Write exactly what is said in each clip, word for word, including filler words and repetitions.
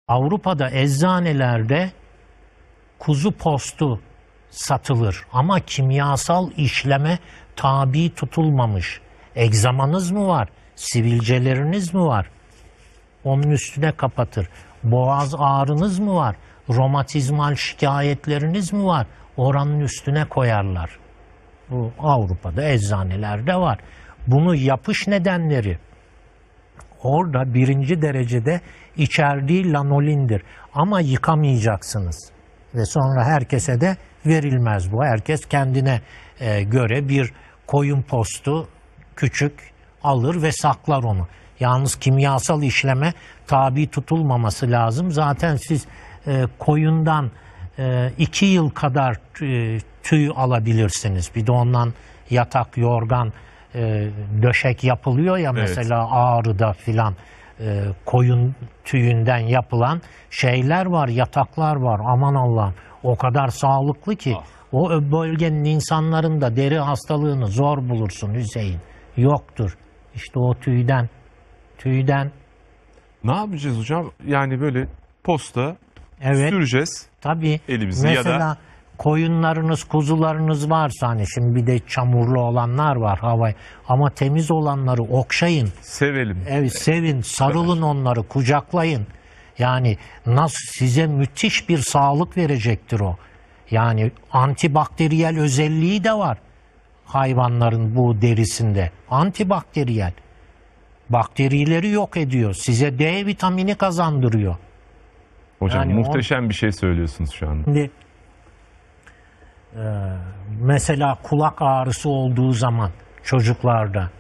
Avrupa'da eczanelerde kuzu postu satılır ama kimyasal işleme tabi tutulmamış. Egzamanız mı var? Sivilceleriniz mi var? Onun üstüne kapatır. Boğaz ağrınız mı var? Romatizmal şikayetleriniz mi var? Oranın üstüne koyarlar. Bu Avrupa'da eczanelerde var. Bunu yapış nedenleri orada birinci derecede içerdiği lanolindir. Ama yıkamayacaksınız. Ve sonra herkese de verilmez bu. Herkes kendine e, göre bir koyun postu küçük alır ve saklar onu. Yalnız kimyasal işleme tabi tutulmaması lazım. Zaten siz e, koyundan e, iki yıl kadar e, tüy alabilirsiniz. Bir de ondan yatak, yorgan, e, döşek yapılıyor ya, evet. Mesela Ağrı'da filan e, koyun tüyünden yapılan şeyler var, yataklar var. Aman Allah'ım, o kadar sağlıklı ki ah. O bölgenin insanların deri hastalığını zor bulursun Hüseyin. Yoktur. İşte o tüyden. Tüyden. Ne yapacağız hocam? Yani böyle posta evet, süreceğiz. Tabii. Elimizi mesela ya da koyunlarınız, kuzularınız varsa, hani şimdi bir de çamurlu olanlar var havay, ama temiz olanları okşayın. Sevelim. Evet, sevin, sarılın onları, kucaklayın. Yani nasıl, size müthiş bir sağlık verecektir o. Yani antibakteriyel özelliği de var hayvanların bu derisinde. Antibakteriyel. Bakterileri yok ediyor. Size D vitamini kazandırıyor. Hocam yani muhteşem on... bir şey söylüyorsunuz şu anda. Şimdi e, mesela kulak ağrısı olduğu zaman çocuklarda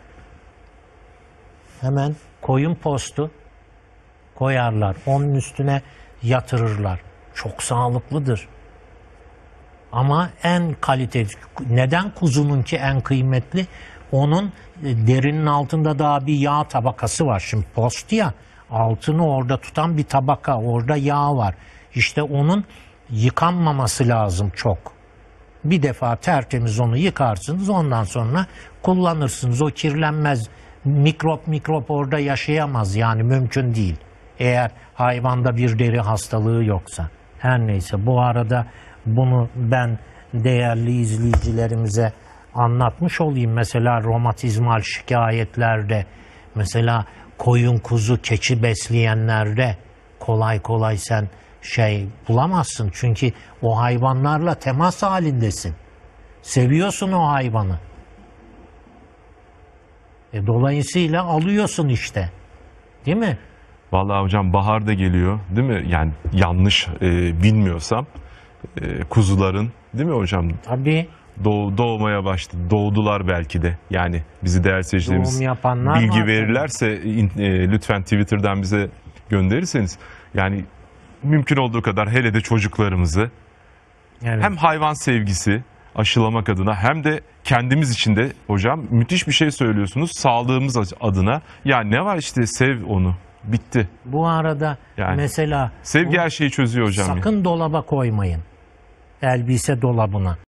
hemen koyun postu koyarlar. Onun üstüne yatırırlar. Çok sağlıklıdır. Ama en kaliteli. Neden kuzununki en kıymetli? Onun derinin altında daha bir yağ tabakası var. Şimdi post ya, altını orada tutan bir tabaka, orada yağ var. İşte onun yıkanmaması lazım çok. Bir defa tertemiz onu yıkarsınız, ondan sonra kullanırsınız. O kirlenmez. Mikrop mikrop orada yaşayamaz, yani mümkün değil. Eğer hayvanda bir deri hastalığı yoksa. Her neyse, bu arada bunu ben değerli izleyicilerimize anlatmış olayım. Mesela romatizmal şikayetlerde, mesela koyun, kuzu, keçi besleyenlerde kolay kolay sen şey bulamazsın. Çünkü o hayvanlarla temas halindesin. Seviyorsun o hayvanı. E, dolayısıyla alıyorsun işte. Değil mi? Vallahi hocam bahar da geliyor, değil mi? Yani yanlış e, bilmiyorsam e, kuzuların, değil mi hocam? Tabii. Doğ, doğmaya başladı. Doğdular belki de. Yani bizi değerli seyircilerimiz bilgi verirlerse e, lütfen Twitter'dan bize gönderirseniz. Yani mümkün olduğu kadar hele de çocuklarımızı evet. Hem hayvan sevgisi aşılamak adına hem de kendimiz için de hocam müthiş bir şey söylüyorsunuz. Sağlığımız adına. Ya ne var işte, sev onu. Bitti. Bu arada yani, mesela sevgi her şeyi çözüyor hocam. Sakın ya. Dolaba koymayın. Elbise dolabına.